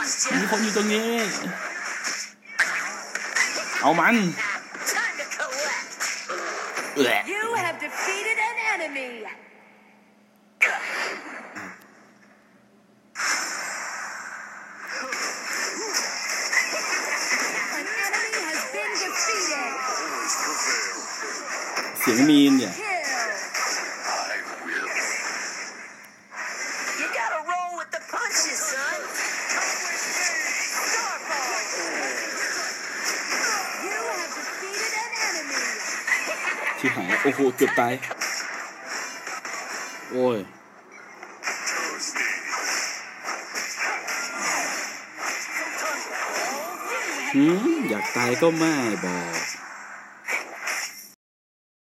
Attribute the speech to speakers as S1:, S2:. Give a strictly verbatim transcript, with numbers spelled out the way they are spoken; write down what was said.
S1: มีคนอยู่ตรงนี้เอามันเอื้อ
S2: You have defeated an enemy. An enemy has been defeated.
S1: เสียงมีนเนี่ย
S2: Kill. You gotta roll with the punches, son. You have defeated an enemy.
S1: ที่หายโอ้โหเกือบตายโอ้ยหืมอยากตายก็ไม่บอก